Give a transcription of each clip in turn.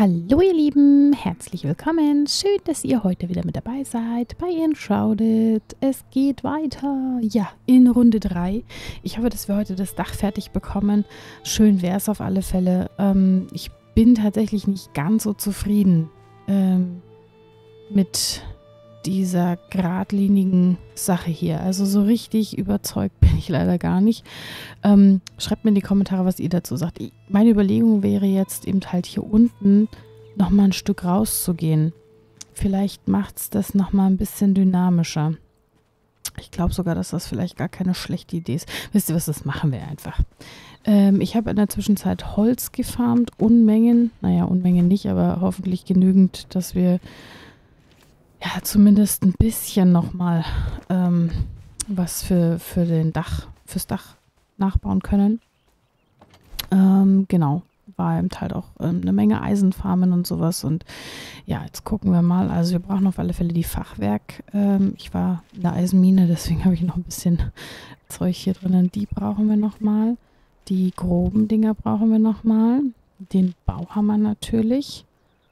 Hallo ihr Lieben, herzlich willkommen. Schön, dass ihr heute wieder mit dabei seid bei Enshrouded. Es geht weiter, ja, in Runde 3. Ich hoffe, dass wir heute das Dach fertig bekommen. Schön wäre es auf alle Fälle. Ich bin tatsächlich nicht ganz so zufrieden mit dieser geradlinigen Sache hier. Also so richtig überzeugt bin ich leider gar nicht. Schreibt mir in die Kommentare, was ihr dazu sagt. Meine Überlegung wäre jetzt eben halt hier unten nochmal ein Stück rauszugehen. Vielleicht macht es das nochmal ein bisschen dynamischer. Ich glaube sogar, dass das vielleicht gar keine schlechte Idee ist. Wisst ihr was, das machen wir einfach. Ich habe in der Zwischenzeit Holz gefarmt, Unmengen. Naja, Unmengen nicht, aber hoffentlich genügend, dass wir ja zumindest ein bisschen nochmal was fürs Dach nachbauen können. Genau, war eben halt auch eine Menge Eisenfarmen und sowas. Und ja, jetzt gucken wir mal. Also wir brauchen auf alle Fälle die Fachwerk. Ich war in der Eisenmine, deswegen habe ich noch ein bisschen Zeug hier drinnen. Die brauchen wir nochmal. Die groben Dinger brauchen wir nochmal. Den Bauhammer natürlich.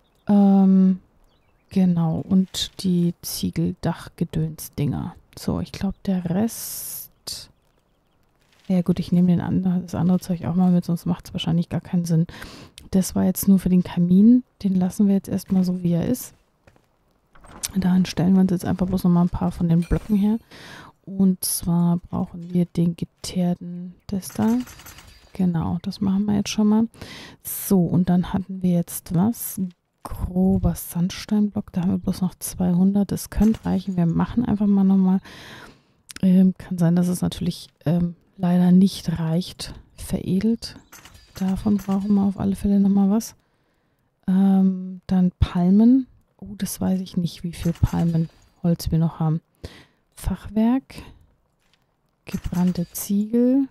Genau, und die Ziegeldachgedöns-Dinger. So, ich glaube, der Rest... Ja gut, ich nehme das andere Zeug auch mal mit, sonst macht es wahrscheinlich gar keinen Sinn. Das war jetzt nur für den Kamin. Den lassen wir jetzt erstmal so, wie er ist. Dahin stellen wir uns jetzt einfach bloß nochmal ein paar von den Blöcken her. Und zwar brauchen wir den geteerten, das da. Genau, das machen wir jetzt schon mal. So, und dann hatten wir jetzt was? Grober Sandsteinblock, da haben wir bloß noch 200, das könnte reichen, wir machen einfach mal nochmal, kann sein, dass es natürlich leider nicht reicht, veredelt, davon brauchen wir auf alle Fälle nochmal was, dann Palmen, oh, das weiß ich nicht, wie viel Palmenholz wir noch haben, Fachwerk, gebrannte Ziegel,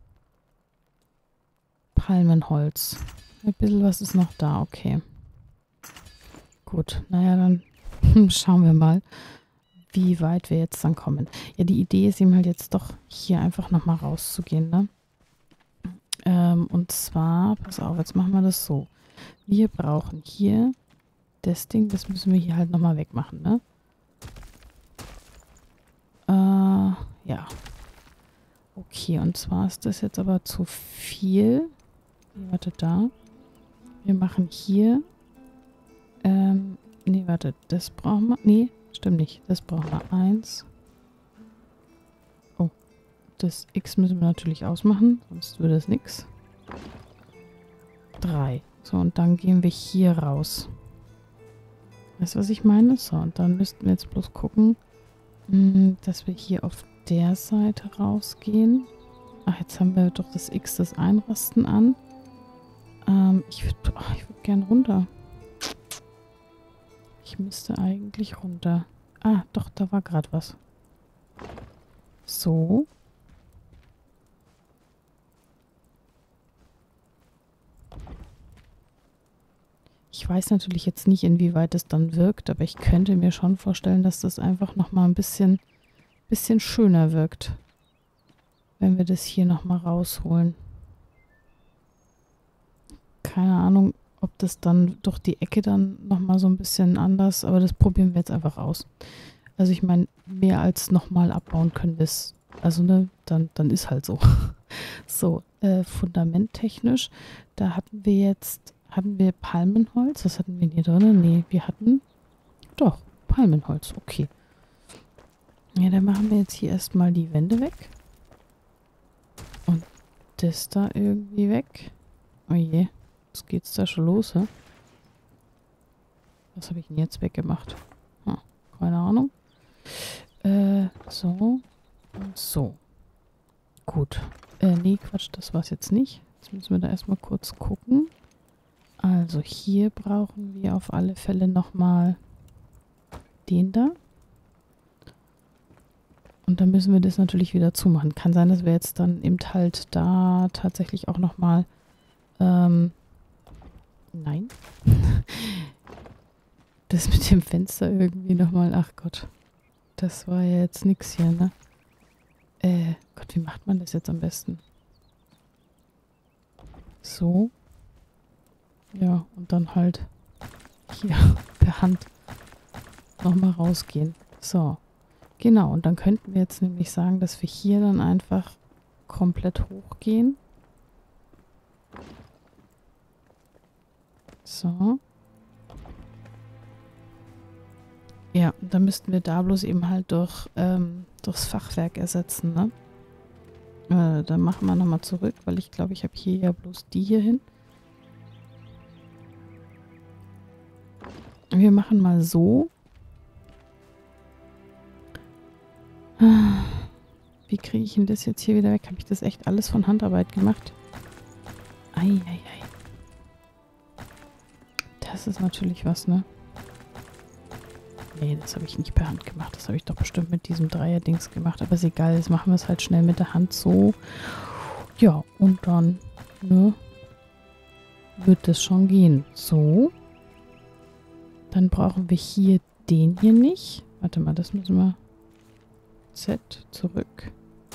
Palmenholz, ein bisschen was ist noch da, okay. Gut, naja, dann schauen wir mal, wie weit wir jetzt dann kommen. Ja, die Idee ist eben halt jetzt doch hier einfach nochmal rauszugehen, ne? Und zwar, pass auf, jetzt machen wir das so. Wir brauchen hier das Ding, das müssen wir hier halt nochmal wegmachen, ne? Ja. Okay, und zwar ist das jetzt aber zu viel. Warte, da. Wir machen hier... nee, warte, das brauchen wir. Nee, stimmt nicht. Das brauchen wir 1. Oh, das X müssen wir natürlich ausmachen, sonst würde es nichts. 3. So, und dann gehen wir hier raus. Weißt du, was ich meine? So, und dann müssten wir jetzt bloß gucken, dass wir hier auf der Seite rausgehen. Ach, jetzt haben wir doch das X, das Einrasten an. Ich würde gern runter. Ich müsste eigentlich runter. Ah, doch, da war gerade was. So. Ich weiß natürlich jetzt nicht, inwieweit es dann wirkt, aber ich könnte mir schon vorstellen, dass das einfach nochmal ein bisschen schöner wirkt. Wenn wir das hier nochmal rausholen. Keine Ahnung, ob das dann durch die Ecke dann nochmal so ein bisschen anders, aber das probieren wir jetzt einfach aus. Also ich meine, mehr als nochmal abbauen können wir es, also ne, dann ist halt so. So, fundamenttechnisch, da hatten wir Palmenholz, was hatten wir hier drin? Nee, wir hatten, doch, Palmenholz, okay. Ja, dann machen wir jetzt hier erstmal die Wände weg. Und das da irgendwie weg. Oh je. Jetzt geht's da schon los, hä? Was habe ich denn jetzt weggemacht? Keine Ahnung. So. Und so. Gut. Nee, Quatsch, das war's jetzt nicht. Jetzt müssen wir da erstmal kurz gucken. Also hier brauchen wir auf alle Fälle nochmal den da. Und dann müssen wir das natürlich wieder zumachen. Kann sein, dass wir jetzt dann eben halt da tatsächlich auch nochmal nein. Das mit dem Fenster irgendwie nochmal. Ach Gott. Das war ja jetzt nix hier, ne? Gott, wie macht man das jetzt am besten? So. Ja, und dann halt hier per Hand nochmal rausgehen. So, genau. Und dann könnten wir jetzt nämlich sagen, dass wir hier dann einfach komplett hochgehen. So. Ja, und dann müssten wir da bloß eben halt durchs Fachwerk ersetzen, ne? Dann machen wir nochmal zurück, weil ich glaube, ich habe hier ja bloß die hier hin. Wir machen mal so. Wie kriege ich denn das jetzt hier wieder weg? Habe ich das echt alles von Handarbeit gemacht? Eieiei. Das ist natürlich was, ne? Nee, das habe ich nicht per Hand gemacht. Das habe ich doch bestimmt mit diesem Dreier-Dings gemacht. Aber ist egal, jetzt machen wir es halt schnell mit der Hand so. Ja, und dann, ne, wird das schon gehen. So. Dann brauchen wir hier den hier nicht. Warte mal, das müssen wir... Z, zurück.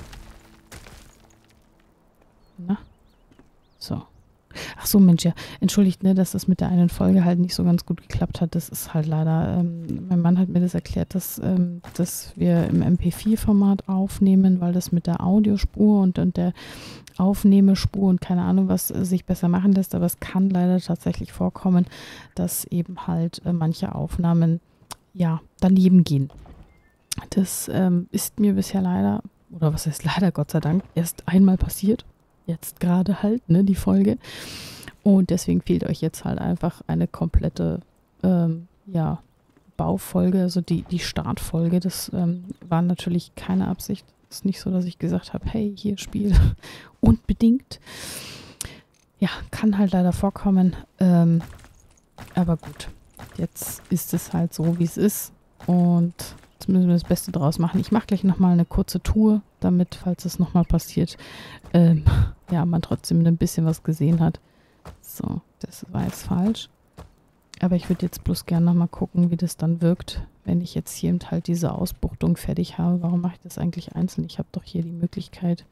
Na. So. Ach so, Mensch, ja. Entschuldigt, ne, dass das mit der einen Folge halt nicht so ganz gut geklappt hat. Das ist halt leider, mein Mann hat mir das erklärt, dass wir im MP4-Format aufnehmen, weil das mit der Audiospur und der Aufnehmespur und keine Ahnung, was sich besser machen lässt. Aber es kann leider tatsächlich vorkommen, dass eben halt manche Aufnahmen, ja, daneben gehen. Das ist mir bisher leider, oder was heißt leider, Gott sei Dank, erst einmal passiert. Jetzt gerade halt, ne, die Folge. Und deswegen fehlt euch jetzt halt einfach eine komplette, ja, Baufolge, also die Startfolge. Das war natürlich keine Absicht. Ist nicht so, dass ich gesagt habe, hey, hier Spiel unbedingt. Ja, kann halt leider vorkommen. Aber gut, jetzt ist es halt so, wie es ist. Und jetzt müssen wir das Beste draus machen. Ich mache gleich nochmal eine kurze Tour, damit, falls es nochmal passiert, ja, man trotzdem ein bisschen was gesehen hat. So, das war jetzt falsch. Aber ich würde jetzt bloß gerne nochmal gucken, wie das dann wirkt, wenn ich jetzt hier eben halt diese Ausbuchtung fertig habe. Warum mache ich das eigentlich einzeln? Ich habe doch hier die Möglichkeit,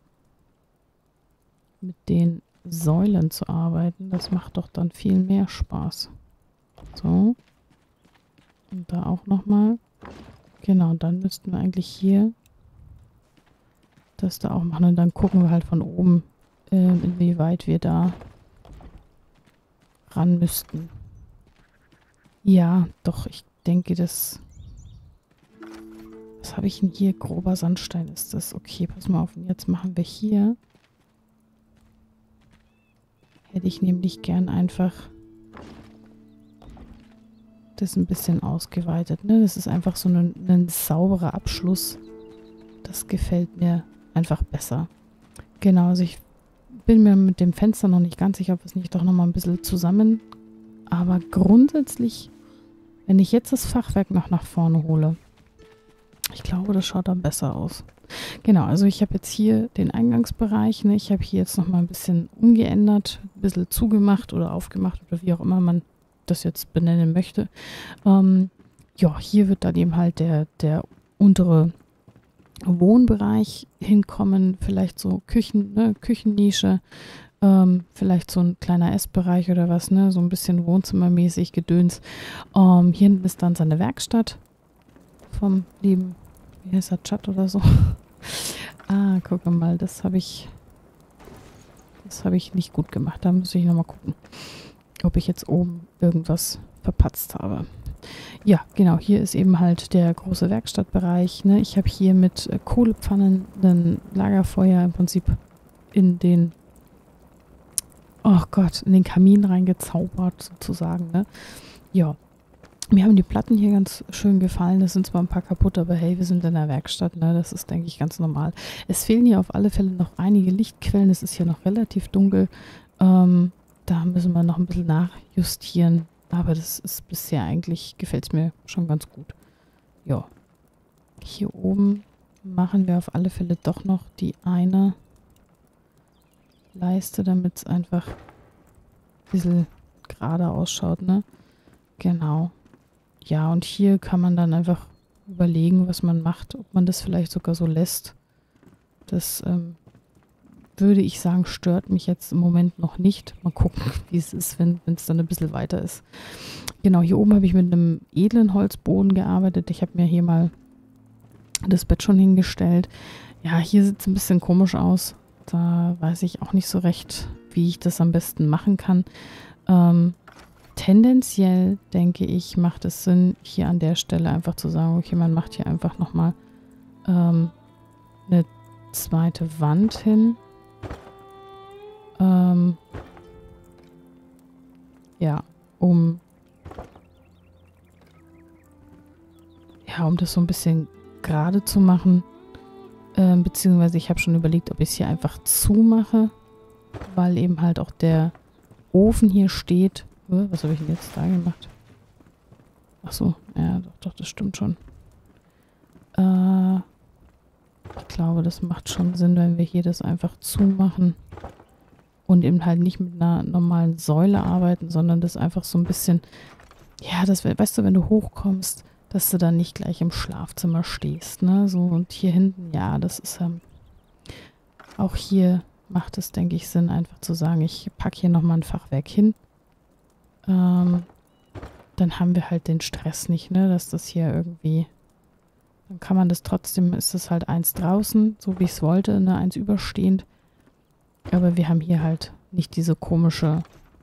mit den Säulen zu arbeiten. Das macht doch dann viel mehr Spaß. So. Und da auch nochmal. Genau, dann müssten wir eigentlich hier das da auch machen. Und dann gucken wir halt von oben, inwieweit wir da ran müssten. Ja, doch, ich denke, das... Was habe ich denn hier? Grober Sandstein ist das. Okay, pass mal auf. Und jetzt machen wir hier... Hätte ich nämlich gern einfach das ein bisschen ausgeweitet. Ne? Das ist einfach so ein sauberer Abschluss. Das gefällt mir einfach besser. Genau, also ich bin mir mit dem Fenster noch nicht ganz sicher, ob es nicht doch nochmal ein bisschen zusammen... Aber grundsätzlich, wenn ich jetzt das Fachwerk noch nach vorne hole, ich glaube, das schaut dann besser aus. Genau, also ich habe jetzt hier den Eingangsbereich, ne? Ich habe hier jetzt nochmal ein bisschen umgeändert, ein bisschen zugemacht oder aufgemacht oder wie auch immer man das jetzt benennen möchte. Ja, hier wird dann eben halt der untere Wohnbereich hinkommen, vielleicht so Küchennische, vielleicht so ein kleiner Essbereich oder was, ne, so ein bisschen wohnzimmermäßig Gedöns. Hier hinten ist dann seine Werkstatt vom lieben, wie heißt er, Chat oder so. Ah, guck mal, das habe ich nicht gut gemacht. Da muss ich nochmal gucken, ob ich jetzt oben irgendwas verpatzt habe. Ja, genau, hier ist eben halt der große Werkstattbereich. Ne? Ich habe hier mit Kohlepfannen ein Lagerfeuer im Prinzip in den Kamin reingezaubert sozusagen. Ne? Ja, mir haben die Platten hier ganz schön gefallen. Es sind zwar ein paar kaputt, aber hey, wir sind in der Werkstatt. Ne? Das ist, denke ich, ganz normal. Es fehlen hier auf alle Fälle noch einige Lichtquellen. Es ist hier noch relativ dunkel. Da müssen wir noch ein bisschen nachjustieren. Aber das ist bisher eigentlich, gefällt es mir schon ganz gut. Ja. Hier oben machen wir auf alle Fälle doch noch die eine Leiste, damit es einfach ein bisschen gerade ausschaut, ne? Genau. Ja, und hier kann man dann einfach überlegen, was man macht, ob man das vielleicht sogar so lässt. Das würde ich sagen, stört mich jetzt im Moment noch nicht. Mal gucken, wie es ist, wenn es dann ein bisschen weiter ist. Genau, hier oben habe ich mit einem edlen Holzboden gearbeitet. Ich habe mir hier mal das Bett schon hingestellt. Ja, hier sieht es ein bisschen komisch aus. Da weiß ich auch nicht so recht, wie ich das am besten machen kann. Tendenziell, denke ich, macht es Sinn, hier an der Stelle einfach zu sagen, okay, man macht hier einfach nochmal eine zweite Wand hin. Ja, um das so ein bisschen gerade zu machen. Beziehungsweise ich habe schon überlegt, ob ich es hier einfach zumache, weil eben halt auch der Ofen hier steht. Was habe ich denn jetzt da gemacht? Ach so, ja, doch, das stimmt schon. Ich glaube, das macht schon Sinn, wenn wir hier das einfach zumachen und eben halt nicht mit einer normalen Säule arbeiten, sondern das einfach so ein bisschen, ja, das, weißt du, wenn du hochkommst, dass du dann nicht gleich im Schlafzimmer stehst, ne? So, und hier hinten, ja, das ist auch hier macht es, denke ich, Sinn, einfach zu sagen, ich packe hier nochmal ein Fachwerk hin. Dann haben wir halt den Stress nicht, ne? Dass das hier irgendwie, dann kann man das trotzdem, ist es halt eins draußen, so wie ich es wollte, ne? Eins überstehend. Aber wir haben hier halt nicht diese komische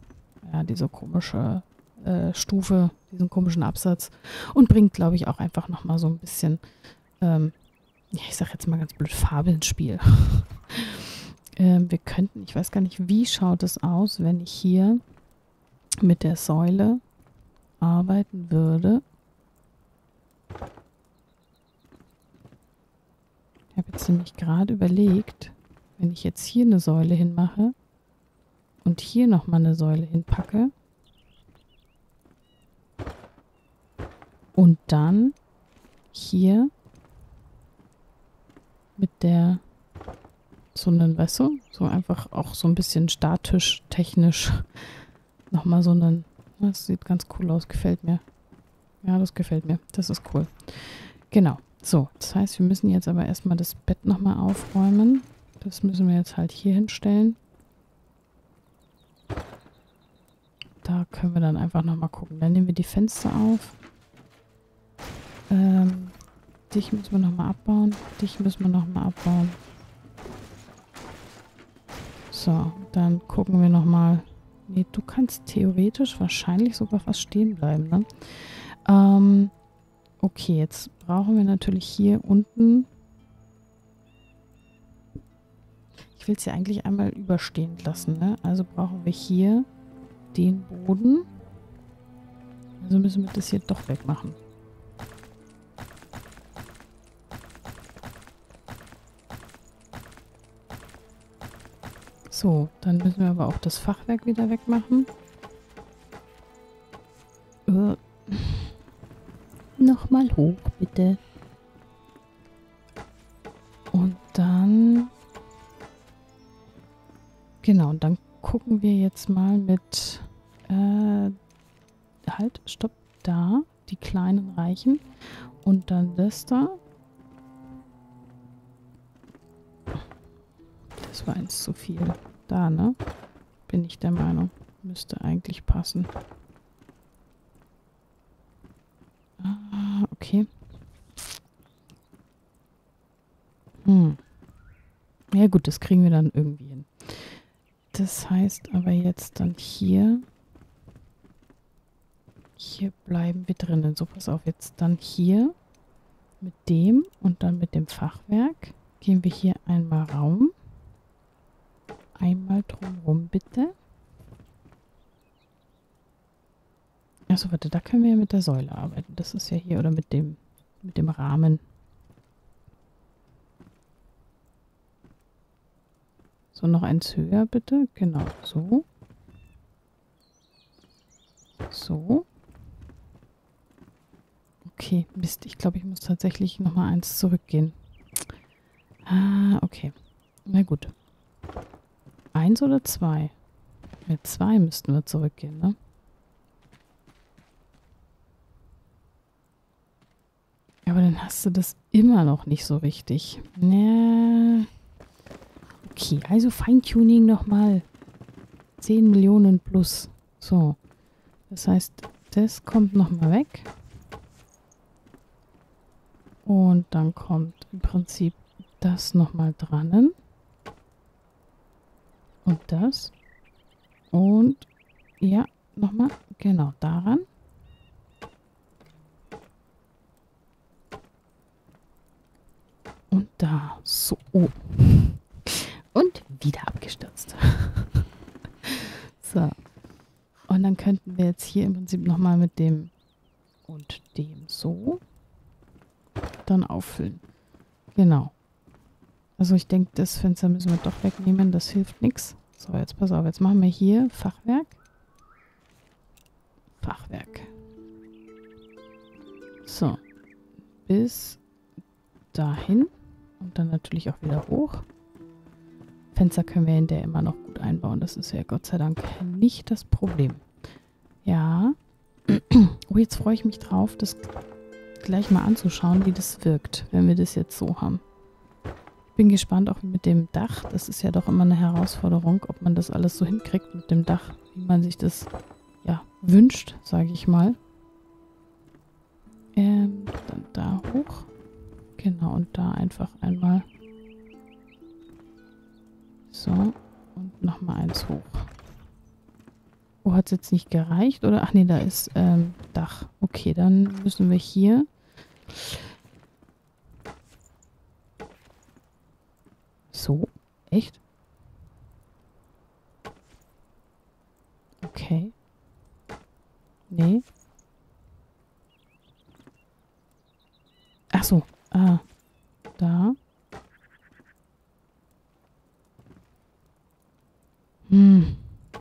Stufe, diesen komischen Absatz und bringt, glaube ich, auch einfach nochmal so ein bisschen, ja, ich sag jetzt mal ganz blöd, Farbe ins Spiel. Wir könnten, ich weiß gar nicht, wie schaut es aus, wenn ich hier mit der Säule arbeiten würde. Ich habe jetzt nämlich gerade überlegt, wenn ich jetzt hier eine Säule hinmache und hier nochmal eine Säule hinpacke und dann hier mit der so einen, weißt du, so einfach auch so ein bisschen statisch, technisch nochmal so einen, das sieht ganz cool aus, gefällt mir. Ja, das gefällt mir, das ist cool. Genau, so, das heißt, wir müssen jetzt aber erstmal das Bett nochmal aufräumen. Das müssen wir jetzt halt hier hinstellen. Da können wir dann einfach nochmal gucken. Dann nehmen wir die Fenster auf. Dich müssen wir nochmal abbauen. Dich müssen wir nochmal abbauen. So, dann gucken wir nochmal. Nee, du kannst theoretisch wahrscheinlich sogar fast stehen bleiben, ne? Okay, jetzt brauchen wir natürlich hier unten. Ich will es ja eigentlich einmal überstehen lassen, ne? Also brauchen wir hier den Boden. Also müssen wir das hier doch wegmachen. So, dann müssen wir aber auch das Fachwerk wieder wegmachen. Nochmal hoch, bitte. Und dann... Genau, und dann gucken wir jetzt mal mit... halt, stopp, da. Die kleinen reichen. Und dann das da. Das war eins zu viel. Da, ne? Bin ich der Meinung. Müsste eigentlich passen. Ah, okay. Ja gut, das kriegen wir dann irgendwie hin. Das heißt aber jetzt dann hier... Hier bleiben wir drinnen. So, pass auf, jetzt dann hier mit dem und dann mit dem Fachwerk gehen wir hier einmal Raum. Einmal drumherum, bitte. Achso, warte, da können wir ja mit der Säule arbeiten. Das ist ja hier, oder mit dem Rahmen. So, noch eins höher, bitte. Genau, so. So. Okay, Mist. Ich glaube, ich muss tatsächlich nochmal eins zurückgehen. Ah, okay. Na gut. 1 oder 2? Mit 2 müssten wir zurückgehen, ne? Aber dann hast du das immer noch nicht so richtig. Ja. Okay, also Feintuning nochmal 10 Millionen plus. So, das heißt, das kommt nochmal weg. Und dann kommt im Prinzip das nochmal dran. Und das. Und ja, nochmal, genau, daran. Und da. So. Oh. Und wieder abgestürzt. So. Und dann könnten wir jetzt hier im Prinzip nochmal mit dem und dem so dann auffüllen. Genau. Also ich denke, das Fenster müssen wir doch wegnehmen. Das hilft nichts. So, jetzt pass auf. Jetzt machen wir hier Fachwerk. Fachwerk. So. Bis dahin. Und dann natürlich auch wieder hoch. Fenster können wir hinterher immer noch gut einbauen. Das ist ja Gott sei Dank nicht das Problem. Ja. Oh, jetzt freue ich mich drauf, das gleich mal anzuschauen, wie das wirkt, wenn wir das jetzt so haben. Ich bin gespannt auch mit dem Dach. Das ist ja doch immer eine Herausforderung, ob man das alles so hinkriegt mit dem Dach, wie man sich das ja wünscht, sage ich mal. Dann da hoch. Genau, und da einfach einmal so und nochmal eins hoch. Oh, hat es jetzt nicht gereicht? Oder? Ach nee, da ist Dach. Okay, dann müssen wir hier so. Echt? Okay. Nee. Ach so. Ah. Da. Hm.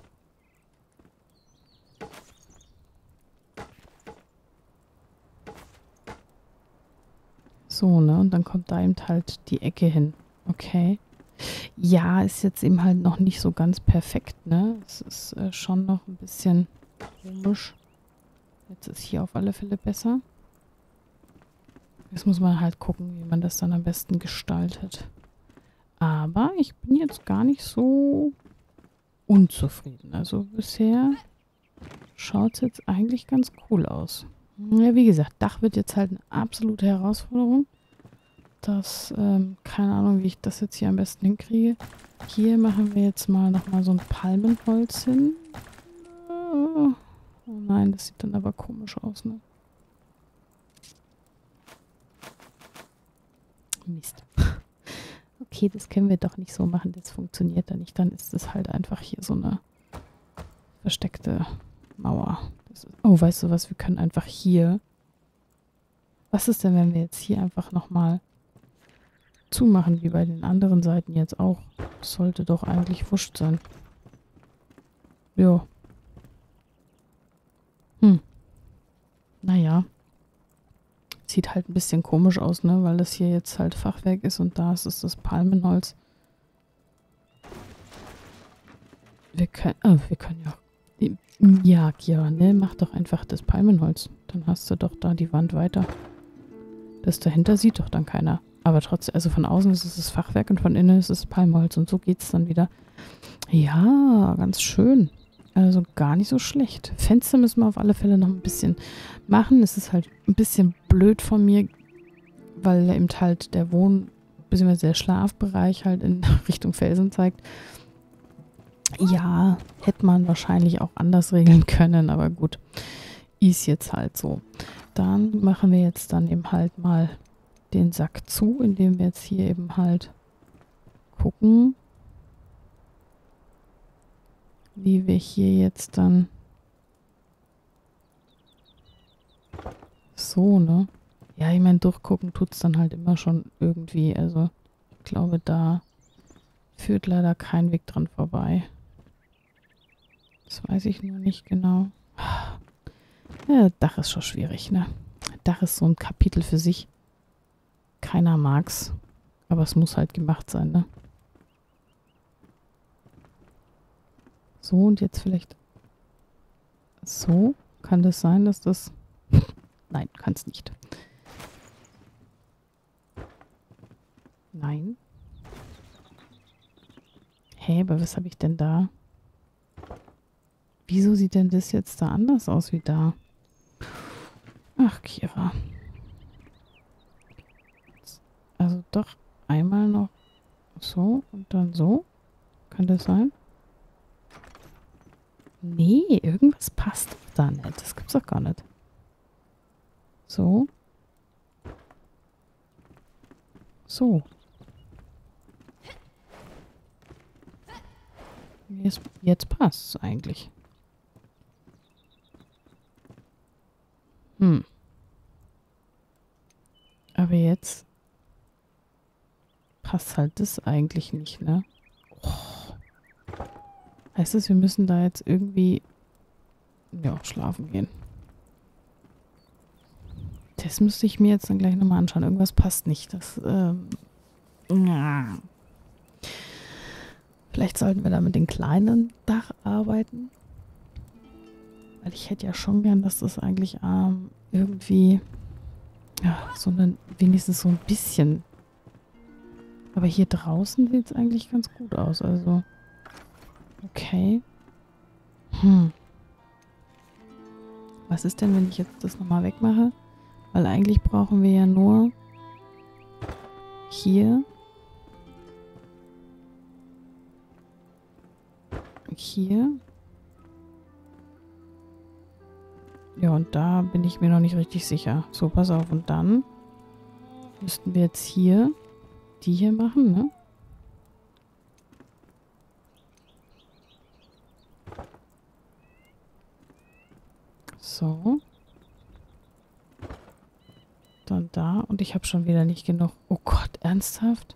So, ne? Und dann kommt da eben halt die Ecke hin. Okay. Ja, ist jetzt eben halt noch nicht so ganz perfekt, ne? Es ist schon noch ein bisschen komisch. Jetzt ist hier auf alle Fälle besser. Jetzt muss man halt gucken, wie man das dann am besten gestaltet. Aber ich bin jetzt gar nicht so unzufrieden. Also bisher schaut es jetzt eigentlich ganz cool aus. Ja, wie gesagt, Dach wird jetzt halt eine absolute Herausforderung. Das, keine Ahnung, wie ich das jetzt hier am besten hinkriege. Hier machen wir jetzt mal nochmal so ein Palmenholz hin. Oh nein, das sieht dann aber komisch aus, ne? Mist. Okay, das können wir doch nicht so machen. Das funktioniert dann nicht. Dann ist es halt einfach hier so eine versteckte Mauer. Oh, weißt du was? Wir können einfach hier... Was ist denn, wenn wir jetzt hier einfach nochmal zumachen, wie bei den anderen Seiten jetzt auch? Das sollte doch eigentlich wurscht sein. Jo. Naja. Sieht halt ein bisschen komisch aus, ne? Weil das hier jetzt halt Fachwerk ist und da ist es das Palmenholz. Wir können ja... Ja, ne? Mach doch einfach das Palmenholz. Dann hast du doch da die Wand weiter. Das dahinter sieht doch dann keiner. Aber trotzdem, also von außen ist es das Fachwerk und von innen ist es Palmholz. Und so geht es dann wieder. Ja, ganz schön. Also gar nicht so schlecht. Fenster müssen wir auf alle Fälle noch ein bisschen machen. Es ist halt ein bisschen blöd von mir, weil eben halt der bzw. der Schlafbereich halt in Richtung Felsen zeigt. Ja, hätte man wahrscheinlich auch anders regeln können, aber gut. Ist jetzt halt so. Dann machen wir jetzt dann eben halt mal den Sack zu, indem wir jetzt hier eben halt gucken, wie wir hier jetzt dann so, ne? Ja, ich meine, durchgucken tut es dann halt immer schon irgendwie. Also, ich glaube, da führt leider kein Weg dran vorbei. Das weiß ich nur nicht genau. Ja, Dach ist schon schwierig, ne? Dach ist so ein Kapitel für sich. Keiner mag's. Aber es muss halt gemacht sein, ne? So, und jetzt vielleicht so. Kann das sein, dass das... Nein, kann es nicht. Nein. Hä, aber was habe ich denn da? Wieso sieht denn das jetzt da anders aus wie da? Ach, Kira. Also doch einmal noch so und dann so. Kann das sein? Nee, irgendwas passt doch da nicht. Das gibt's doch gar nicht. So. So. Jetzt passt's eigentlich. Aber jetzt passt halt das eigentlich nicht, ne? Oh. Heißt das, wir müssen da jetzt irgendwie ja, schlafen gehen. Das müsste ich mir jetzt dann gleich nochmal anschauen. Irgendwas passt nicht. Das, ja. Vielleicht sollten wir da mit dem kleinen Dach arbeiten. Weil ich hätte ja schon gern, dass das eigentlich irgendwie ja, so eine, wenigstens so ein bisschen. Aber hier draußen sieht es eigentlich ganz gut aus. Also, okay. Was ist denn, wenn ich jetzt das nochmal wegmache? Weil eigentlich brauchen wir ja nur hier. Hier. Ja, und da bin ich mir noch nicht richtig sicher. So, pass auf. Und dann müssten wir jetzt hier die hier machen, ne? So. Dann da. Und ich habe schon wieder nicht genug. Oh Gott, ernsthaft?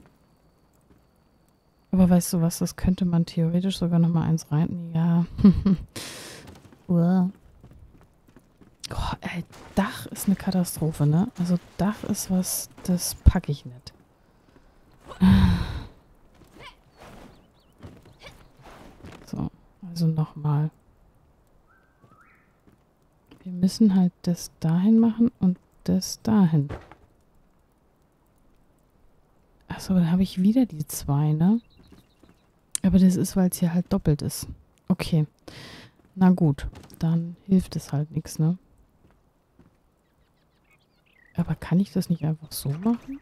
Aber weißt du was, das könnte man theoretisch sogar noch mal eins rein. Ja. Uah. Oh, ey, Dach ist eine Katastrophe, ne? Also Dach ist was, das packe ich nicht. So, also nochmal. Wir müssen halt das dahin machen und das dahin. Achso, dann habe ich wieder die 2, ne? Aber das ist, weil es hier halt doppelt ist. Okay. Na gut, dann hilft es halt nichts, ne? Aber kann ich das nicht einfach so machen?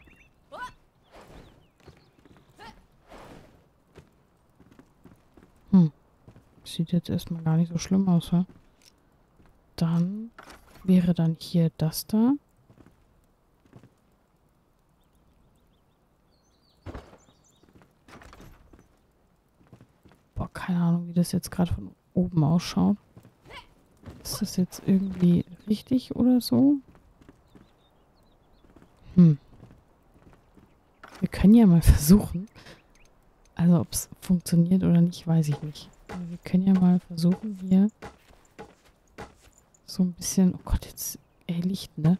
Sieht jetzt erstmal gar nicht so schlimm aus, ja? Dann wäre dann hier das da. Boah, keine Ahnung, wie das jetzt gerade von oben ausschaut. Ist das jetzt irgendwie richtig oder so? Wir können ja mal versuchen. Also ob es funktioniert oder nicht, weiß ich nicht. Aber wir können ja mal versuchen, hier so ein bisschen... Oh Gott, jetzt Licht, ne?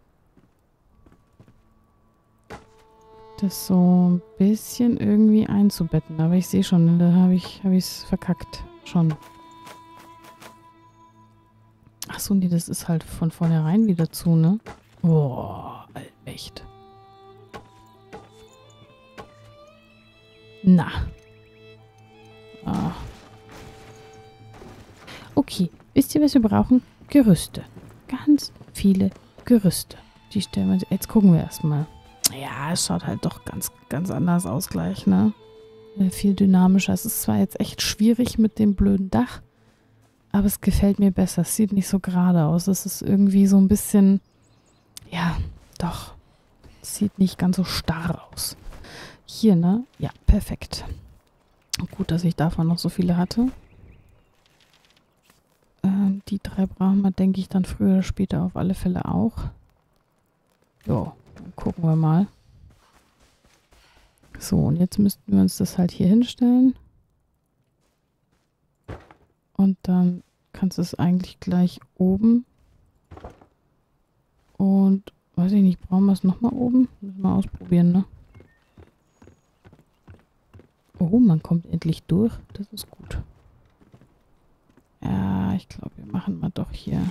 Das so ein bisschen irgendwie einzubetten. Aber ich sehe schon, da habe ich es verkackt. Schon. Achso, nee, das ist halt von vornherein wieder zu, ne? Boah, echt. Na. Ah. Okay, wisst ihr, was wir brauchen? Gerüste. Ganz viele Gerüste. Die stellen wir... Jetzt gucken wir erstmal. Ja, es schaut halt doch ganz, ganz anders aus gleich, ne? Viel dynamischer. Es ist zwar jetzt echt schwierig mit dem blöden Dach, aber es gefällt mir besser. Es sieht nicht so gerade aus. Es ist irgendwie so ein bisschen... Ja, doch. Es sieht nicht ganz so starr aus. Hier, ne? Ja, perfekt. Gut, dass ich davon noch so viele hatte. Die 3 brauchen wir, denke ich, dann früher oder später auf alle Fälle auch. Jo, dann gucken wir mal. So, und jetzt müssten wir uns das halt hier hinstellen. Und dann kannst du es eigentlich gleich oben. Und, weiß ich nicht, brauchen wir es nochmal oben? Müssen wir ausprobieren, ne? Oh, man kommt endlich durch. Das ist gut. Ja, ich glaube, wir machen mal doch hier.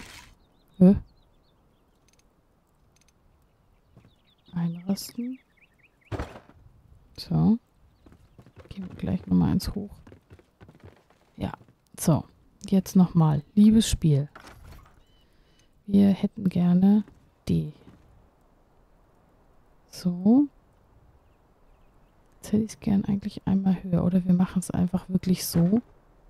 Einrasten. So. Gehen wir gleich nochmal eins hoch. Ja, so. Jetzt nochmal. Liebes Spiel. Wir hätten gerne die. So. Jetzt hätte ich es gern eigentlich einmal höher. Oder wir machen es einfach wirklich so.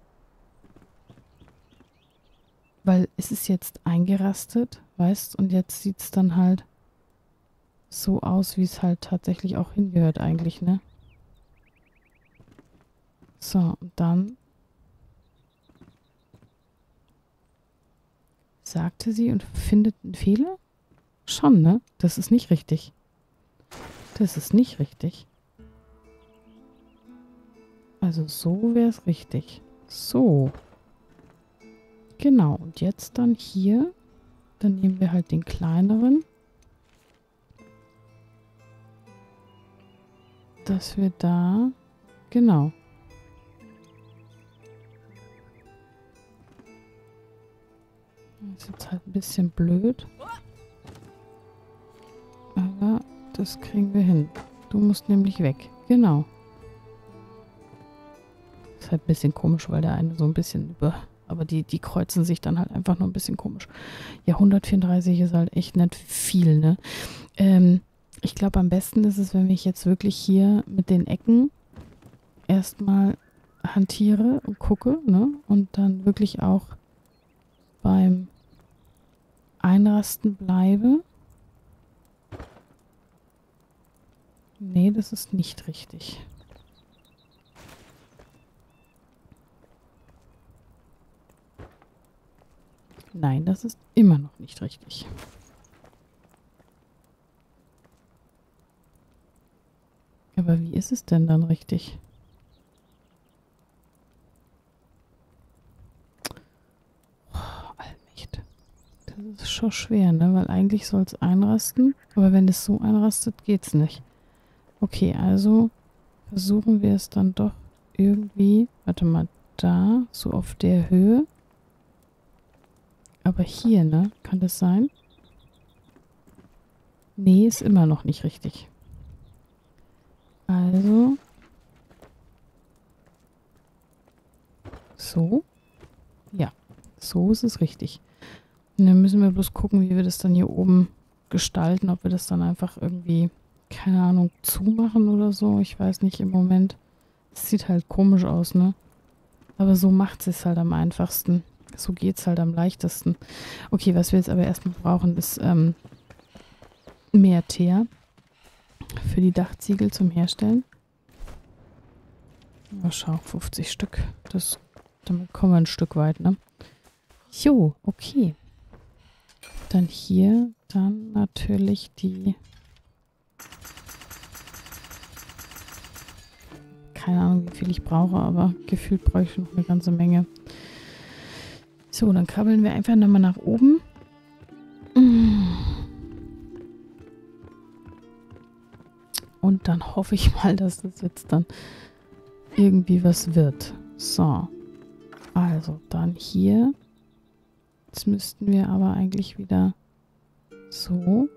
Weil es ist jetzt eingerastet, weißt? Und jetzt sieht es dann halt so aus, wie es halt tatsächlich auch hingehört eigentlich, ne? So, und dann sagte sie und findet einen Fehler? Schon, ne? Das ist nicht richtig. Das ist nicht richtig. Also so wäre es richtig. So. Genau. Und jetzt dann hier. Dann nehmen wir halt den kleineren. Dass wir da... Genau. Das ist jetzt halt ein bisschen blöd. Aber das kriegen wir hin. Du musst nämlich weg. Genau. Ist halt ein bisschen komisch, weil der eine so ein bisschen über... Aber die kreuzen sich dann halt einfach nur ein bisschen komisch. Ja, 134 ist halt echt nicht viel, ne? Ich glaube, am besten ist es, wenn ich jetzt wirklich hier mit den Ecken erstmal hantiere und gucke, ne? Und dann wirklich auch beim Einrasten bleibe. Nee, das ist nicht richtig. Nein, das ist immer noch nicht richtig. Aber wie ist es denn dann richtig? Oh, Allmächt. Das ist schon schwer, ne? Weil eigentlich soll es einrasten. Aber wenn es so einrastet, geht's nicht. Okay, also versuchen wir es dann doch irgendwie... Warte mal, da, so auf der Höhe. Aber hier, ne? Kann das sein? Nee, ist immer noch nicht richtig. Also. So. Ja, so ist es richtig. Und dann müssen wir bloß gucken, wie wir das dann hier oben gestalten. Ob wir das dann einfach irgendwie, keine Ahnung, zumachen oder so. Ich weiß nicht im Moment. Es sieht halt komisch aus, ne? Aber so macht es halt am einfachsten. So geht es halt am leichtesten. Okay, was wir jetzt aber erstmal brauchen, ist mehr Teer für die Dachziegel zum Herstellen. Mal schauen, 50 Stück. Damit kommen wir ein Stück weit, ne? Jo, okay. Dann hier, dann natürlich die... Keine Ahnung, wie viel ich brauche, aber gefühlt brauche ich noch eine ganze Menge. So, dann krabbeln wir einfach nochmal nach oben. Und dann hoffe ich mal, dass das jetzt dann irgendwie was wird. So. Also, dann hier. Jetzt müssten wir aber eigentlich wieder so.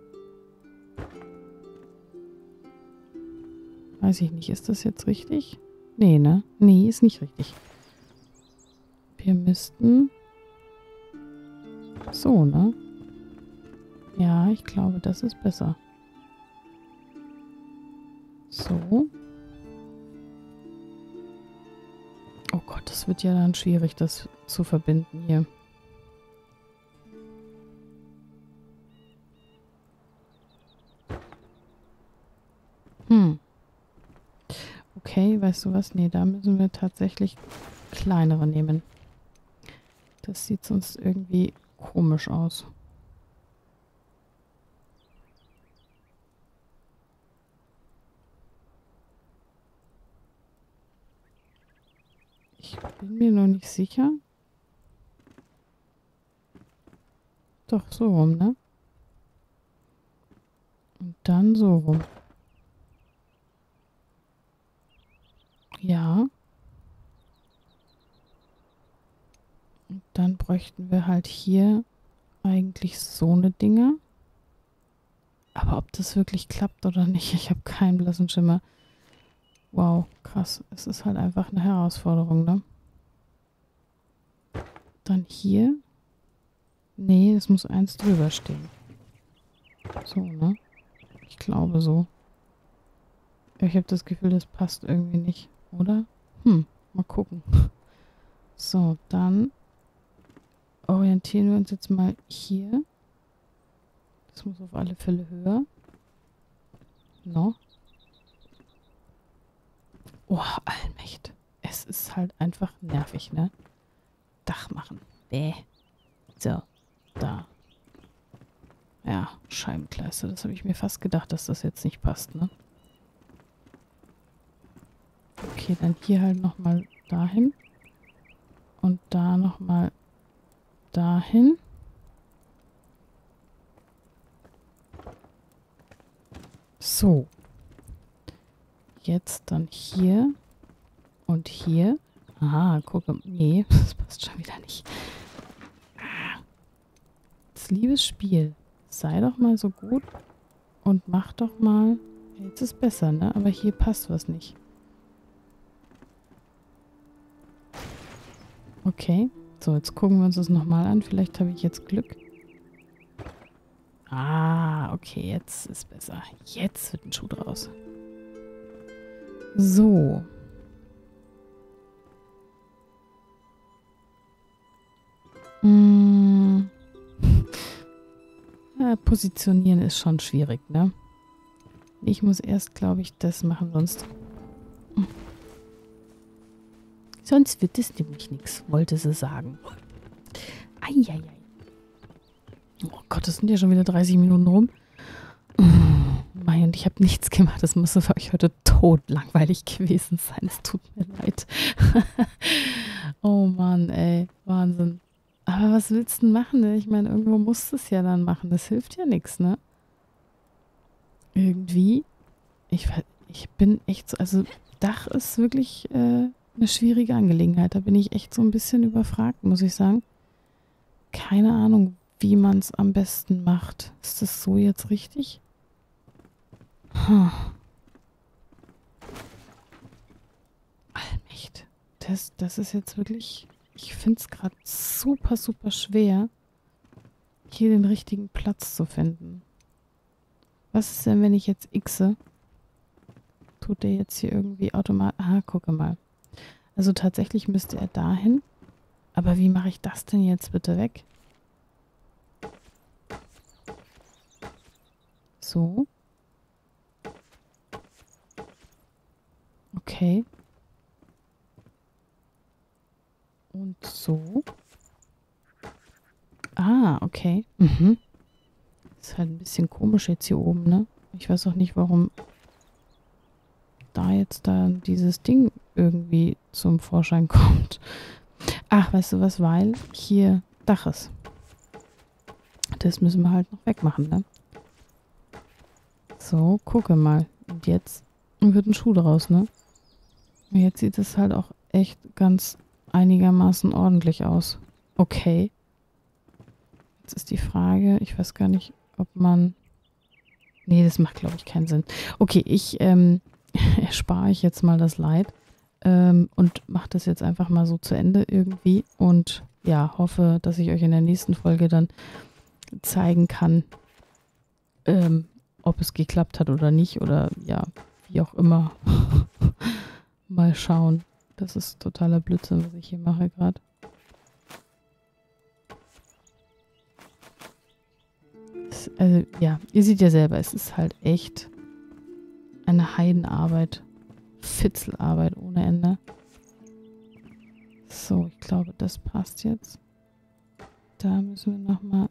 Weiß ich nicht, ist das jetzt richtig? Nee, ne? Nee, ist nicht richtig. Wir müssten so, ne? Ja, ich glaube, das ist besser. So. Oh Gott, das wird ja dann schwierig, das zu verbinden hier. Okay, weißt du was? Nee, da müssen wir tatsächlich kleinere nehmen. Das sieht sonst irgendwie komisch aus. Ich bin mir noch nicht sicher. Doch, so rum, ne? Und dann so rum. Ja. Und dann bräuchten wir halt hier eigentlich so eine Dinger. Aber ob das wirklich klappt oder nicht, ich habe keinen blassen Schimmer. Wow, krass. Es ist halt einfach eine Herausforderung, ne? Dann hier. Nee, es muss eins drüber stehen. So, ne? Ich glaube so. Ich habe das Gefühl, das passt irgendwie nicht, oder? Mal gucken. So, dann orientieren wir uns jetzt mal hier. Das muss auf alle Fälle höher. No. Oh, Allmächt. Es ist halt einfach nervig, ne? Dach machen. Bäh. So, da. Ja, Scheibenkleister. Das habe ich mir fast gedacht, dass das jetzt nicht passt, ne? Okay, dann hier halt nochmal dahin. Und da nochmal dahin. So. Jetzt dann hier und hier. Aha, gucke. Nee, das passt schon wieder nicht. Das liebes Spiel. Sei doch mal so gut und mach doch mal. Jetzt ist besser, ne? Aber hier passt was nicht. Okay. So, jetzt gucken wir uns das nochmal an. Vielleicht habe ich jetzt Glück. Ah, okay, jetzt ist besser. Jetzt wird ein Schuh draus. So. Ja, positionieren ist schon schwierig, ne? Ich muss erst, glaube ich, das machen, sonst... Sonst wird es nämlich nichts, wollte sie sagen. Eieiei. Oh Gott, das sind ja schon wieder 30 Minuten rum. Mei, und ich habe nichts gemacht. Das muss für euch heute totlangweilig gewesen sein. Es tut mir leid. Oh Mann, ey. Wahnsinn. Aber was willst du denn machen? Ne? Ich meine, irgendwo musst du es ja dann machen. Das hilft ja nichts, ne? Irgendwie. Ich bin echt so... Also, Dach ist wirklich eine schwierige Angelegenheit. Da bin ich echt so ein bisschen überfragt, muss ich sagen. Keine Ahnung, wie man es am besten macht. Ist das so jetzt richtig? Allmächt. Das ist jetzt wirklich... Ich finde es gerade super, super schwer, hier den richtigen Platz zu finden. Was ist denn, wenn ich jetzt xe? Tut der jetzt hier irgendwie automatisch... Ah, gucke mal. Also tatsächlich müsste er dahin. Aber wie mache ich das denn jetzt bitte weg? So. Okay. Und so. Ah, okay. Mhm. Ist halt ein bisschen komisch jetzt hier oben, ne? Ich weiß auch nicht, warum da jetzt dieses Ding irgendwie zum Vorschein kommt. Ach, weißt du was? Weil hier Dach ist. Das müssen wir halt noch wegmachen, ne? So, gucke mal. Und jetzt wird ein Schuh draus, ne? Und jetzt sieht es halt auch echt ganz einigermaßen ordentlich aus. Okay. Jetzt ist die Frage, ich weiß gar nicht, ob man... Nee, das macht, glaube ich, keinen Sinn. Okay, ich erspare ich jetzt mal das Leid und mache das jetzt einfach mal so zu Ende irgendwie und ja, hoffe, dass ich euch in der nächsten Folge dann zeigen kann, ob es geklappt hat oder nicht oder ja, wie auch immer. Mal schauen. Das ist totaler Blödsinn, was ich hier mache gerade. Also ja, ihr seht ja selber, es ist halt echt eine Heidenarbeit. Fitzelarbeit ohne Ende. So, ich glaube, das passt jetzt. Da müssen wir nochmal...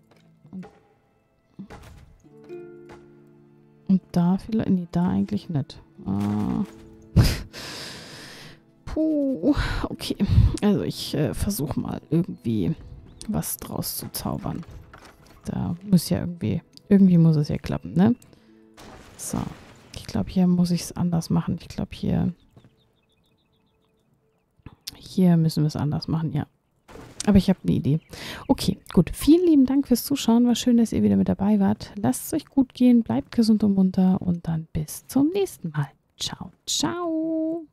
Und da vielleicht... Nee, da eigentlich nicht. Puh, okay. Also ich versuche mal irgendwie was draus zu zaubern. Da muss ja irgendwie... Irgendwie muss es ja klappen, ne? So. Ich glaube, hier muss ich es anders machen. Ich glaube, hier müssen wir es anders machen, ja. Aber ich habe eine Idee. Okay, gut. Vielen lieben Dank fürs Zuschauen. War schön, dass ihr wieder mit dabei wart. Lasst es euch gut gehen, bleibt gesund und munter und dann bis zum nächsten Mal. ciao, ciao.